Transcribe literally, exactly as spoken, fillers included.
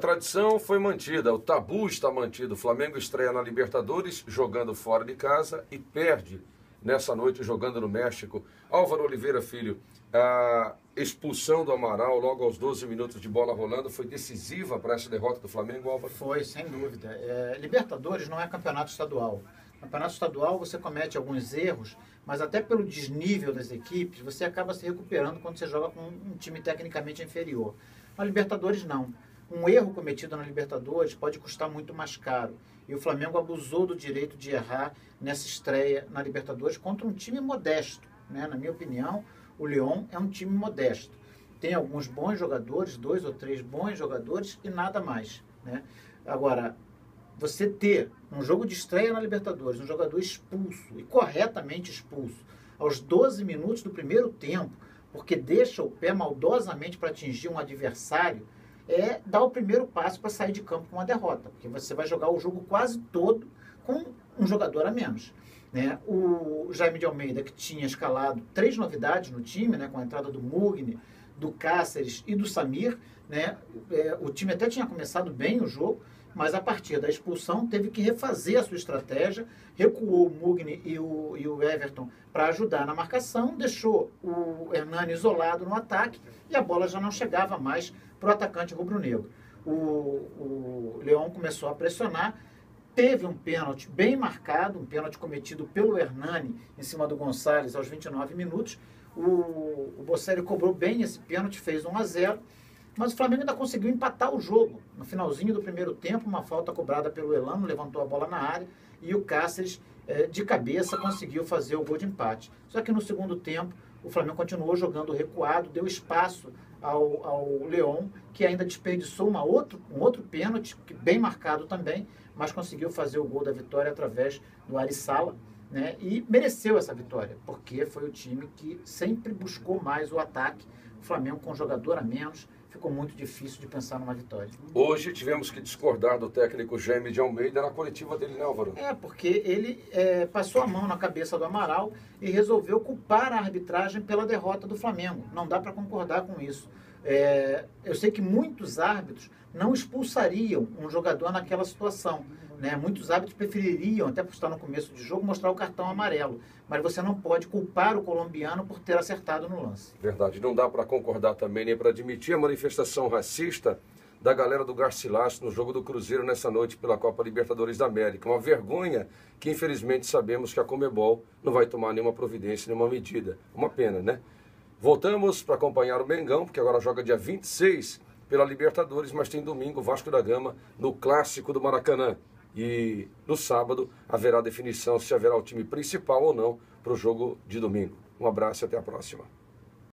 tradição foi mantida, o tabu está mantido. O Flamengo estreia na Libertadores jogando fora de casa e perde nessa noite jogando no México. Álvaro Oliveira Filho, a expulsão do Amaral logo aos doze minutos de bola rolando foi decisiva para essa derrota do Flamengo, Álvaro? Foi, sem dúvida. É, Libertadores não é campeonato estadual. Campeonato estadual você comete alguns erros, mas até pelo desnível das equipes, você acaba se recuperando quando você joga com um time tecnicamente inferior. Na Libertadores não. Um erro cometido na Libertadores pode custar muito mais caro. E o Flamengo abusou do direito de errar nessa estreia na Libertadores contra um time modesto, né? Na minha opinião, o León é um time modesto. Tem alguns bons jogadores, dois ou três bons jogadores e nada mais, né? Agora, você ter um jogo de estreia na Libertadores, um jogador expulso e corretamente expulso aos doze minutos do primeiro tempo, porque deixa o pé maldosamente para atingir um adversário, é dar o primeiro passo para sair de campo com uma derrota, porque você vai jogar o jogo quase todo com um jogador a menos, né? O Jaime de Almeida, que tinha escalado três novidades no time, né, com a entrada do Mugni, do Cáceres e do Samir, né, é, o time até tinha começado bem o jogo, mas a partir da expulsão teve que refazer a sua estratégia, recuou o Mugni e o, e o Everton para ajudar na marcação, deixou o Hernani isolado no ataque e a bola já não chegava mais para o atacante rubro-negro. O, o León começou a pressionar, teve um pênalti bem marcado, um pênalti cometido pelo Hernani em cima do Gonçalves aos vinte e nove minutos. O, o Bocelli cobrou bem esse pênalti, fez um a zero. Mas o Flamengo ainda conseguiu empatar o jogo. No finalzinho do primeiro tempo, uma falta cobrada pelo Elano, levantou a bola na área e o Cáceres, eh, de cabeça, conseguiu fazer o gol de empate. Só que no segundo tempo, o Flamengo continuou jogando recuado, deu espaço ao, ao León, que ainda desperdiçou uma outro, um outro pênalti, bem marcado também, mas conseguiu fazer o gol da vitória através do Arissala, né? E mereceu essa vitória, porque foi o time que sempre buscou mais o ataque. O Flamengo, com um jogador a menos, ficou muito difícil de pensar numa vitória. Hoje tivemos que discordar do técnico Jaime de Almeida na coletiva dele, né, Álvaro? É, porque ele é, passou a mão na cabeça do Amaral e resolveu culpar a arbitragem pela derrota do Flamengo. Não dá para concordar com isso. É, eu sei que muitos árbitros não expulsariam um jogador naquela situação, né? Muitos árbitros prefeririam, até por estar no começo de jogo, mostrar o cartão amarelo. Mas você não pode culpar o colombiano por ter acertado no lance. Verdade, não dá para concordar também, nem para admitir a manifestação racista da galera do Garcilaso no jogo do Cruzeiro nessa noite pela Copa Libertadores da América. Uma vergonha que infelizmente sabemos que a Conmebol não vai tomar nenhuma providência, nenhuma medida. Uma pena, né? Voltamos para acompanhar o Mengão, porque agora joga dia vinte e seis pela Libertadores, mas tem domingo Vasco da Gama no Clássico do Maracanã. E no sábado haverá definição se haverá o time principal ou não para o jogo de domingo. Um abraço e até a próxima.